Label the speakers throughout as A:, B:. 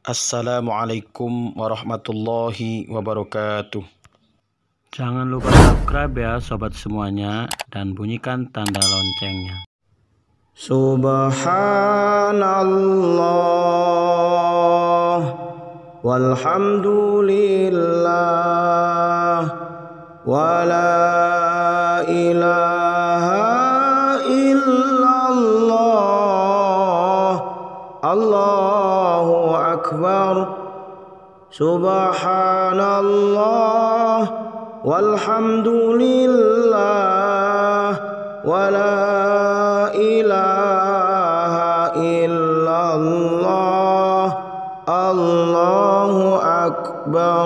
A: Assalamualaikum warahmatullahi wabarakatuh.
B: Jangan lupa subscribe ya sobat semuanya dan bunyikan tanda loncengnya.
A: Subhanallah walhamdulillah wala ilaha illallah Allahu akbar. Subhanallah walhamdulillah wala ilaha illallah Allahu akbar.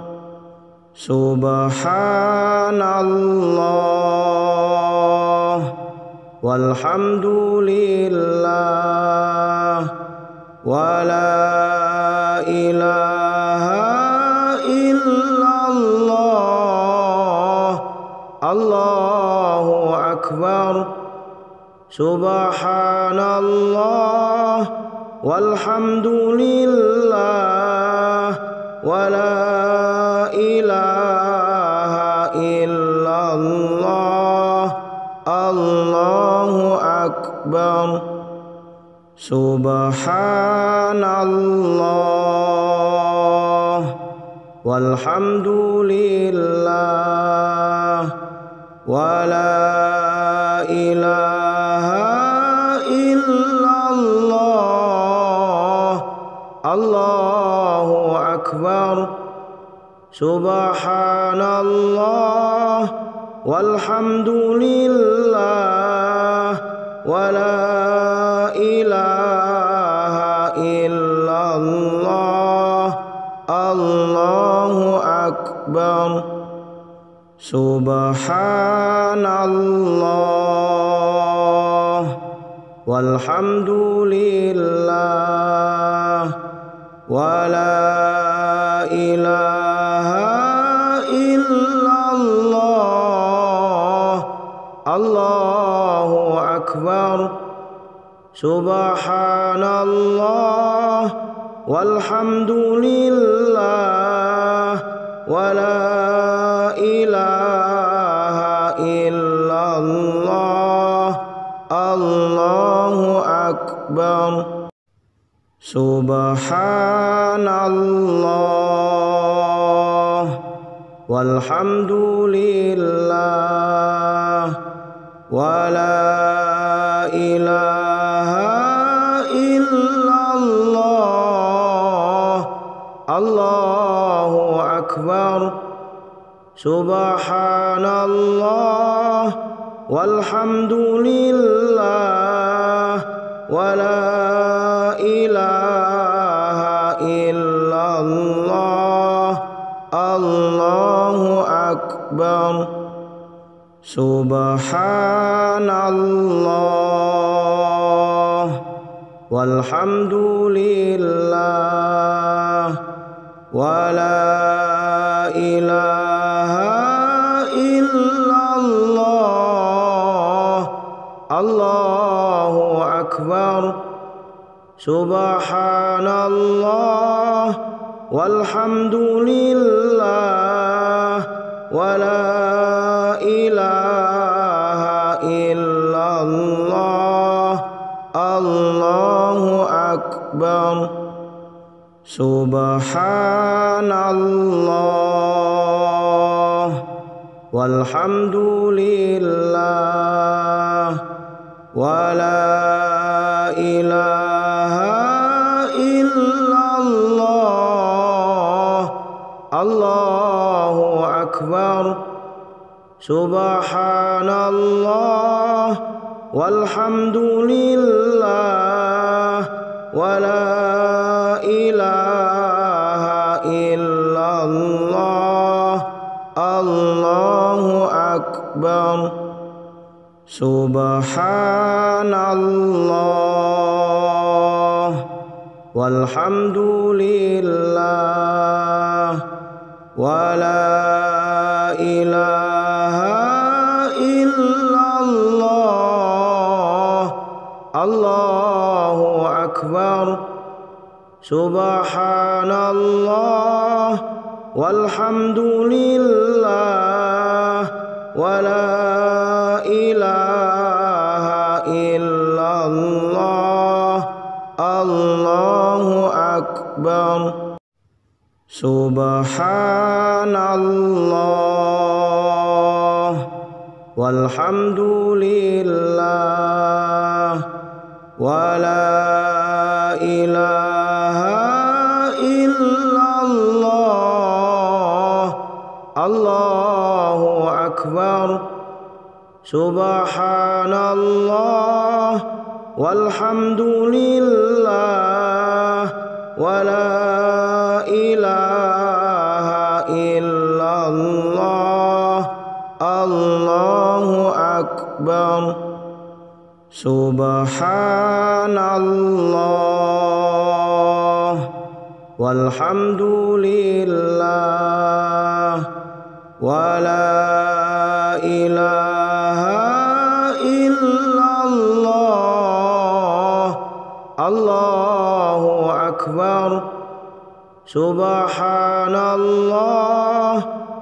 A: Subhanallah walhamdulillah wala ilaha illallah Allahu akbar. Subhanallah walhamdulillah wala ilaha illallah Allahu akbar. Subhanallah walhamdulillah wala ilaha illallah Allahu akbar. Subhanallah walhamdulillah wala ilaha illallah Allahu akbar. Subhanallah walhamdulillah wala ilaha illallah Allahu akbar. Subhanallah walhamdulillah wala ilaha illallah Allahu akbar. Subhanallah walhamdulillah wala ilaha illallah Allahu akbar. Subhanallah walhamdulillah wala ilaha illallah Allahu akbar. Subhanallah walhamdulillah wala ilaha illallah Allahu akbar. Subhanallah walhamdulillah wala ilaha illallah Allahu akbar. Subhanallah walhamdulillah wala ilaha illallah Allahu akbar. Subhanallah walhamdulillah wala ilaha illallah Allahu akbar. Subhanallah walhamdulillah wala ilaha illallah Allahu akbar. Subhanallah walhamdulillah wala ilaha illallah Allahu akbar. Subhanallah walhamdulillah wala ilaha illallah Allahu akbar. Subhanallah walhamdulillah wala ilaha illallah Allahu akbar. Subhanallah walhamdulillah wala ilaha illallah Allahu akbar. Subhanallah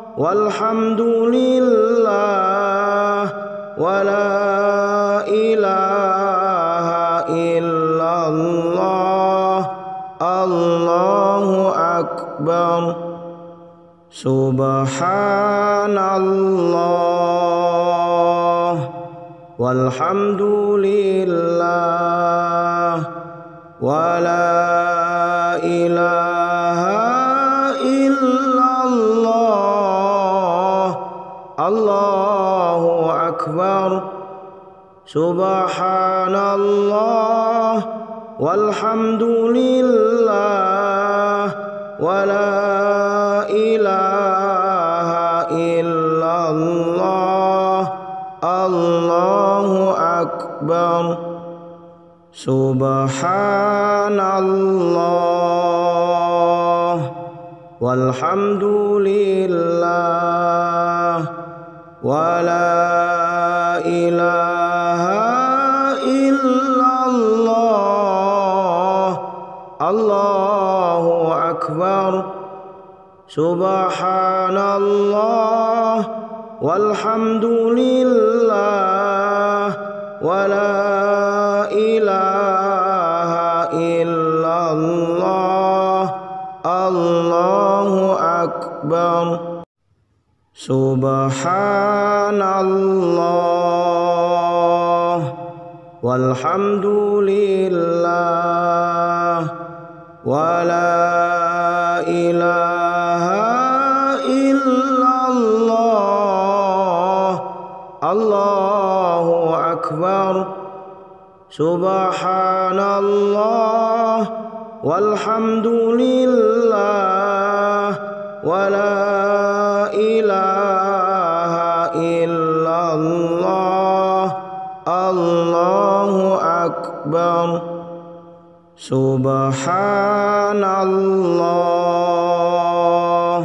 A: walhamdulillah wala ilaha illallah Allahu akbar. Subhanallah walhamdulillah wala ilaha illallah Allahu akbar. Subhanallah walhamdulillah wala ilaha illallah Allahu akbar. Subhanallah walhamdulillah wala ilaha illallah Allahu akbar. Subhanallah walhamdulillah wala ilaha illallah Allahu akbar. Subhanallah walhamdulillah wala ilaha illallah Allahu akbar. Subhanallah walhamdulillah wala ilaha illallah Allahu akbar. Subhanallah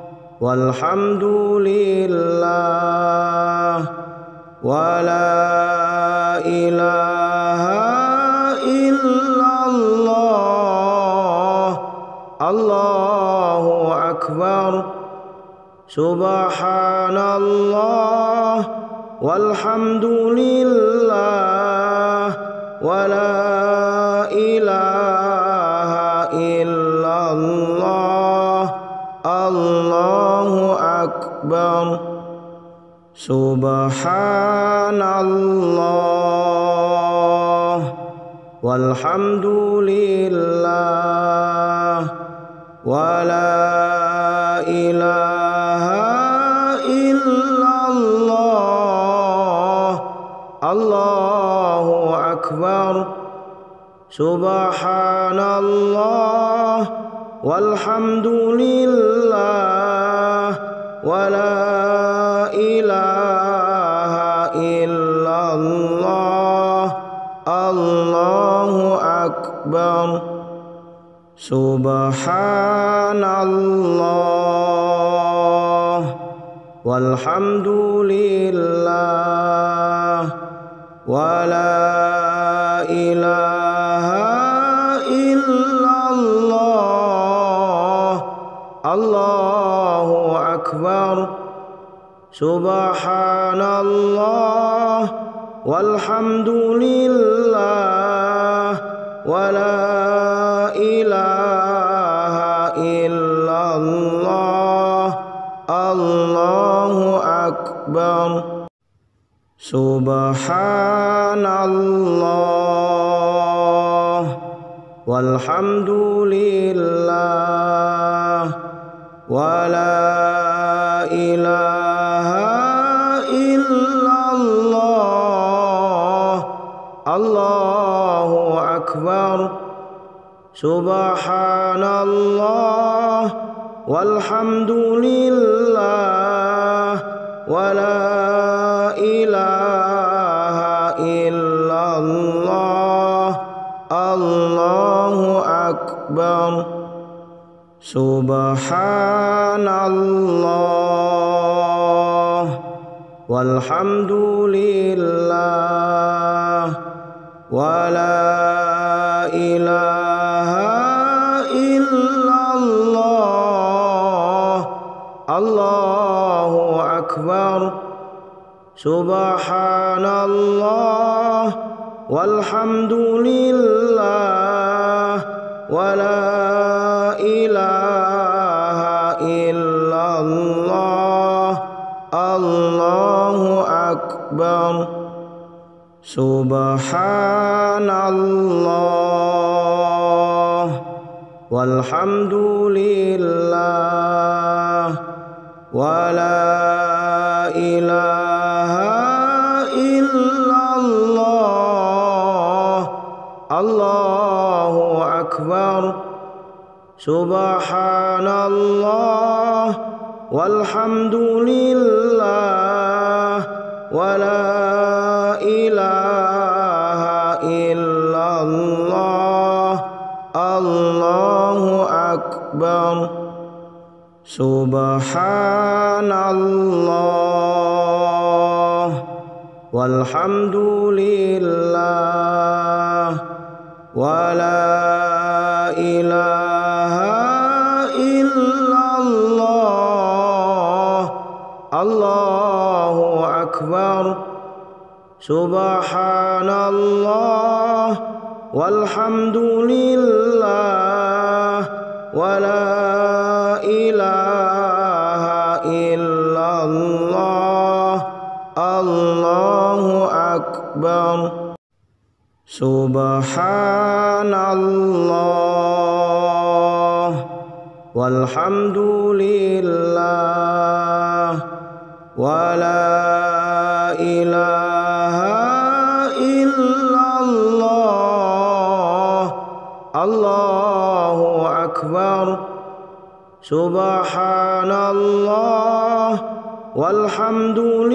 A: walhamdulillah wala ilaha illallah Allahu akbar. Subhanallah walhamdulillah wala ilaha illallah Allahu akbar. Subhanallah walhamdulillah wala ilaha illallah Allahu akbar. Subhanallah walhamdulillah wala ilaha illallah Allahu akbar. Subhanallah walhamdulillah wala ilaha illallah أكبر سبحان الله والحمد لله ولا إله إلا الله الله أكبر سبحان الله والحمد لله ولا إله إلا الله الله أكبر سبحان الله والحمد لله ولا إله إلا الله الله أكبر سبحان الله والحمد لله ولا إله إلا الله الله أكبر سبحان الله والحمد لله ولا إله إلا الله الله أكبر سبحان الله والحمد لله ولا إله إلا الله الله أكبر سبحان الله والحمد لله ولا إله إلا الله الله أكبر سبحان الله والحمد لله ولا إله إلا الله الله أكبر سبحان الله والحمد لله ولا إله إلا الله الله أكبر سبحان الله والحمد لله ولا إله إلا الله الله أكبر سبحان الله والحمد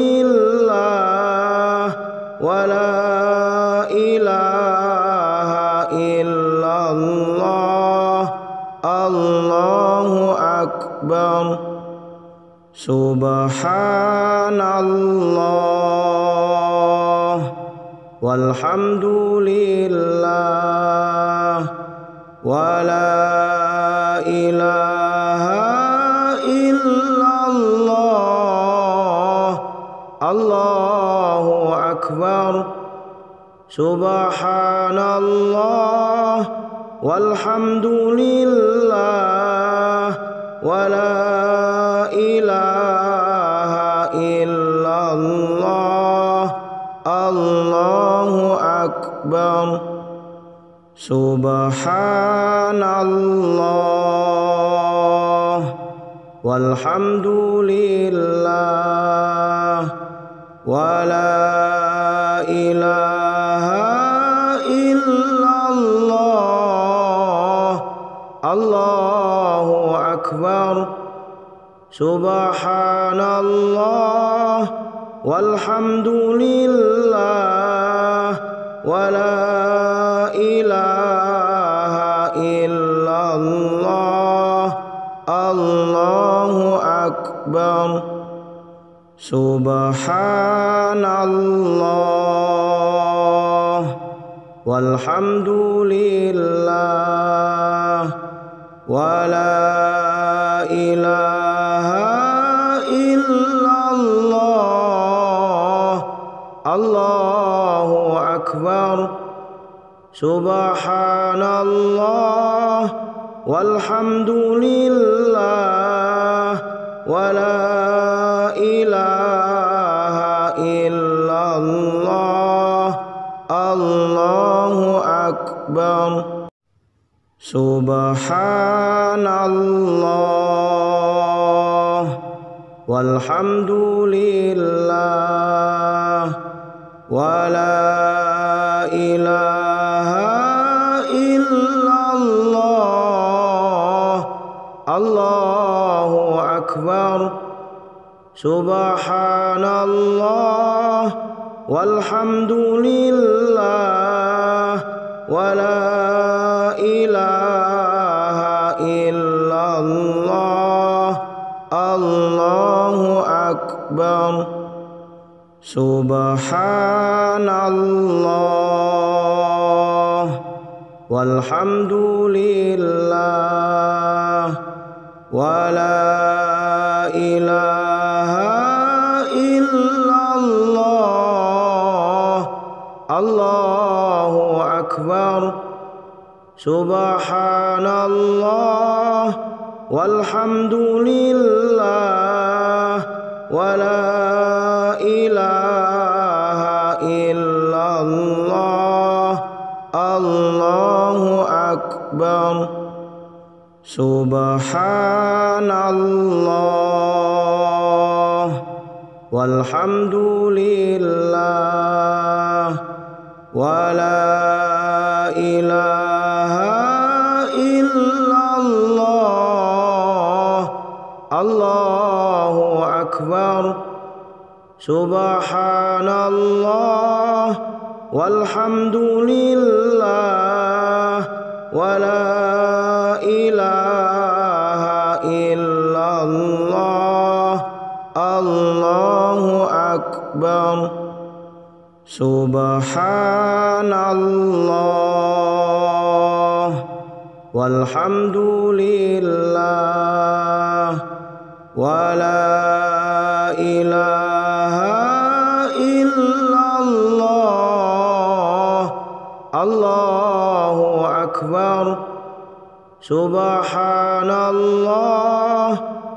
A: لله ولا إله إلا الله الله أكبر سبحان الله والحمد لله ولا إله إلا الله الله أكبر سبحان الله والحمد لله ولا إله إلا الله الله أكبر سبحان الله والحمد لله ولا إله إلا الله الله أكبر سبحان الله والحمد لله ولا إله إلا الله الله أكبر سبحان الله والحمد لله ولا إله Subhanallah walhamdulillah wala ilaha illallah Allahu akbar. Subhanallah walhamdulillah wala ilaha illallah Allahu akbar. Subhanallah walhamdulillah wala ilaha illallah Allahu akbar. Subhanallah walhamdulillah wala ilaha illallah Allahu akbar. Subhanallah walhamdulillah wala ilaha illallah Allahu akbar. Subhanallah walhamdulillah wala ilaha illallah Allahu akbar. Subhanallah walhamdulillah wala ilaha illallah Allahu akbar. Subhanallah walhamdulillah wala ilaha illallah Allahu akbar. Subhanallah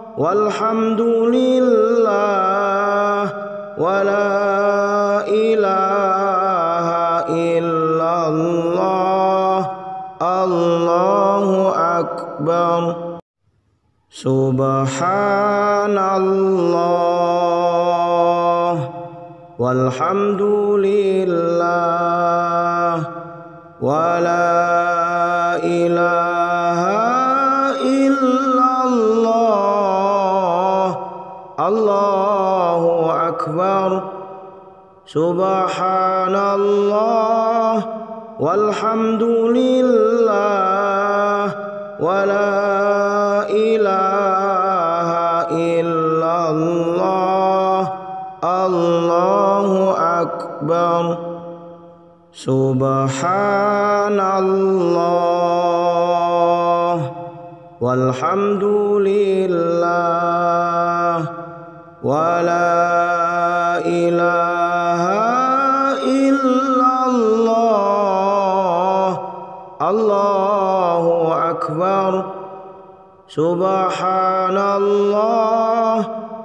A: walhamdulillah wala ilaha illallah Allahu akbar. Subhanallah walhamdulillah wala ilaha illallah Allahu akbar. Subhanallah walhamdulillah wala ilaha illallah Allahu akbar. Subhanallah walhamdulillah wala ilaha illallah Allahu akbar. Subhanallah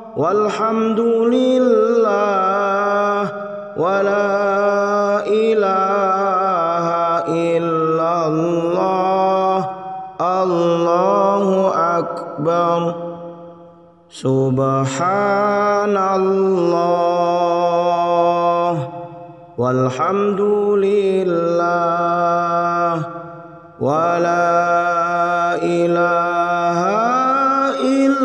A: walhamdulillah wala ilaha illallah Allahu akbar. Subhanallah walhamdulillah wala ilaha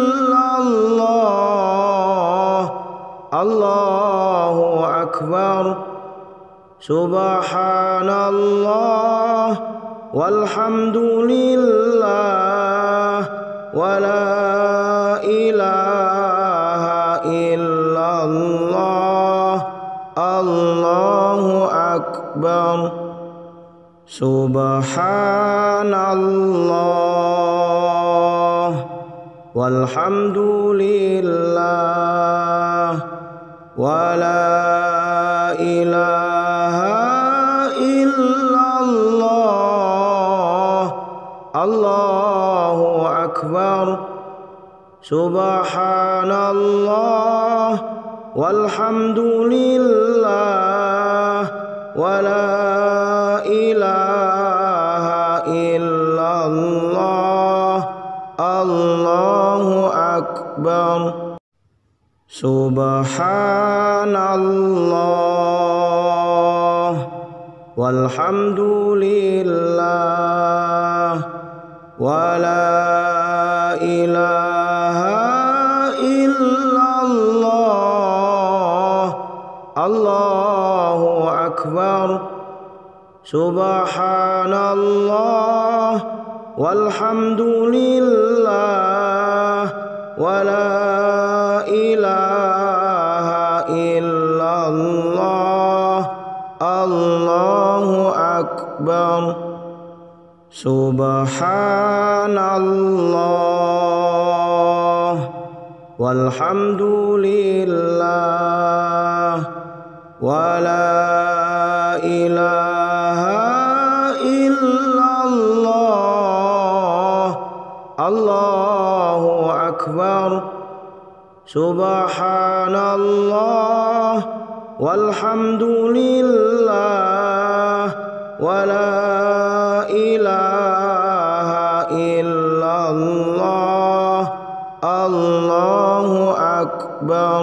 A: illallah Allahu akbar. Subhanallah walhamdulillah wala ilaha illallah Allahu akbar. Subhanallah walhamdulillah wala ilaha illallah Subhanallah walhamdulillah wala ilaha illallah Allahu akbar. Subhanallah walhamdulillah wala ilaha illallah Allahu akbar. Subhanallah walhamdulillah wala ilaha illallah Allahu akbar. Subhanallah walhamdulillah wala ilaha illallah Allahu akbar. Subhanallah walhamdulillah wala ilaha illallah Allahu akbar.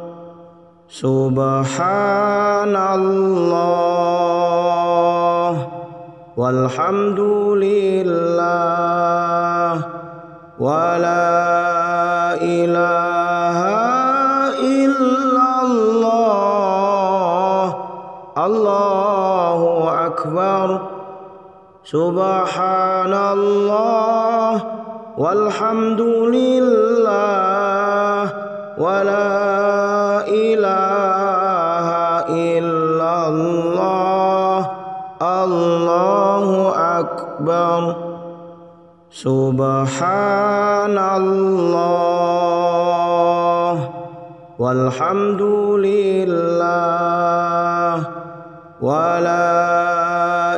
A: Subhanallah walhamdulillah wala ilaha illallah Allahu akbar. Subhanallah walhamdulillah wala ilaha illallah Allahu akbar. Subhanallah walhamdulillah wala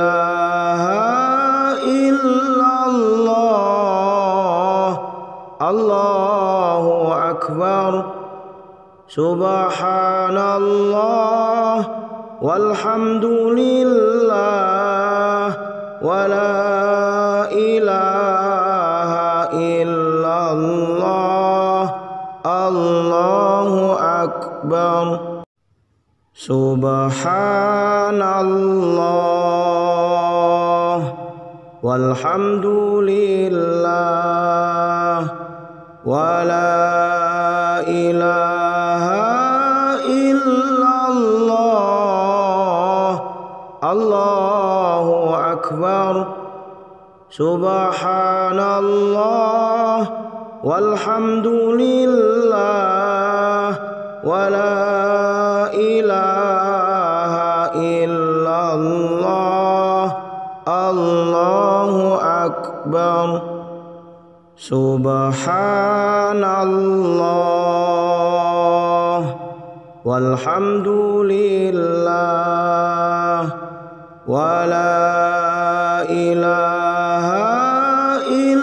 A: ilaha illallah Allahu akbar. Subhanallah walhamdulillah wala ilaha illallah Allahu akbar. Subhanallah walhamdulillah wala ilaha illallah Allahu akbar. Subhanallah walhamdulillah wala ilaha illallah Allahu akbar. Subhanallah walhamdulillah wala ilaha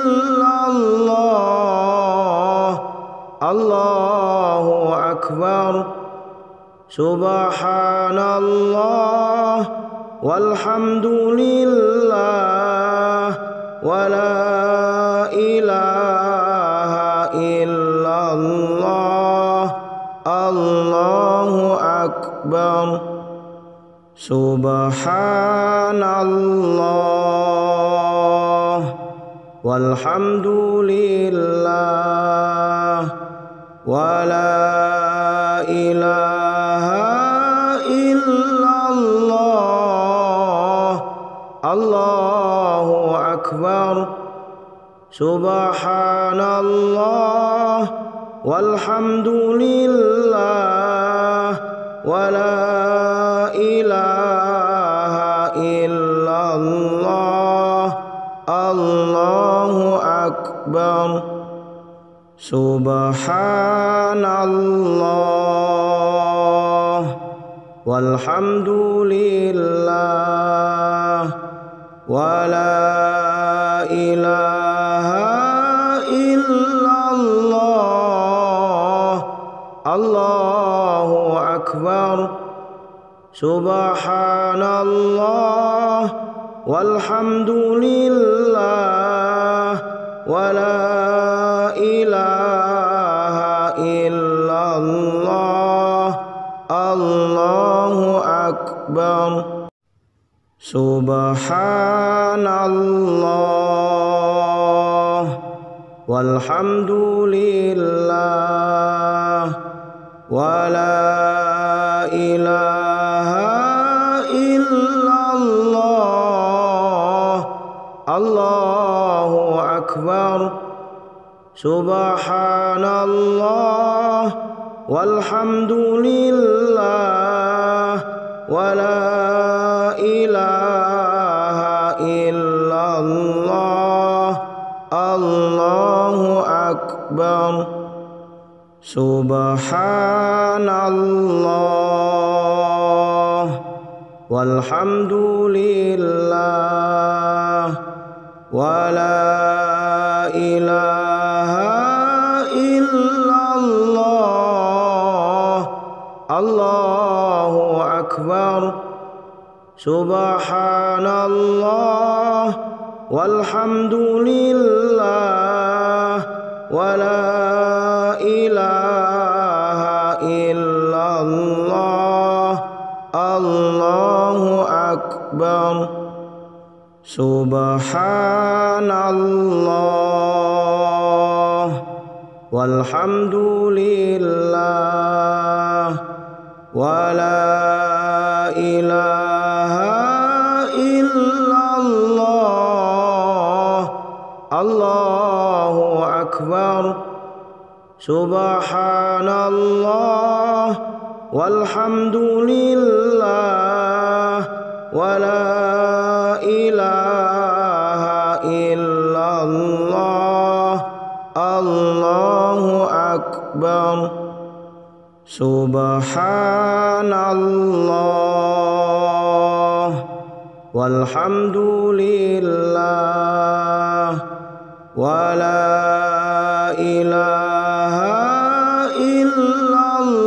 A: illallah Allahu akbar. Subhanallah walhamdulillah wala ilaha illallah Allahu akbar. Subhanallah walhamdulillah wala ilaha illallah Allahu akbar. Subhanallah walhamdulillah wala ilaha illallah Allahu akbar. Subhanallah walhamdulillah wala ilaha illallah الله أكبر سبحان الله والحمد لله ولا إله إلا الله الله أكبر سبحان الله والحمد لله ولا إله إلا الله الله أكبر سبحان الله والحمد لله ولا إله إلا الله الله أكبر سبحان الله والحمد لله ولا إله إلا الله الله أكبر سبحان الله والحمد لله ولا إله إلا الله الله أكبر سبحان الله والحمد لله ولا إله إلا الله الله أكبر سبحان الله والحمد لله ولا إله إلا الله الله أكبر سبحان الله والحمد لله ولا إله إلا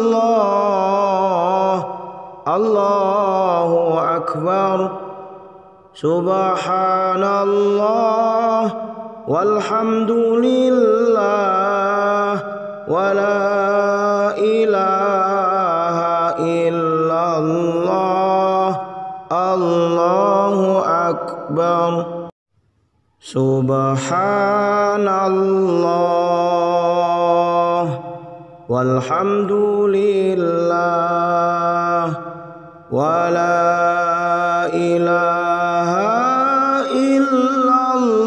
A: الله الله أكبر سبحان الله والحمد لله ولا إله إلا الله الله أكبر سبحان الله والحمد لله ولا إله إلا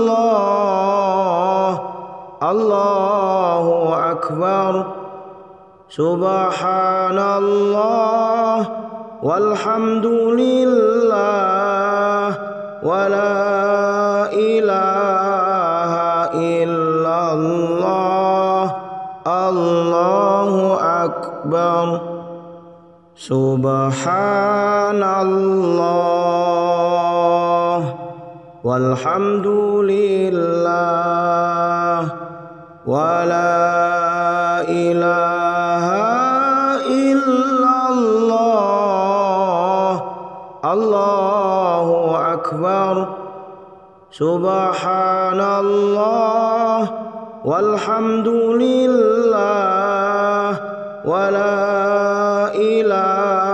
A: الله الله أكبر سبحان الله والحمد لله ولا إله إلا الله الله أكبر سبحان الله والحمد لله ولا إله إلا الله الله أكبر سبحان الله والحمد لله ولا إله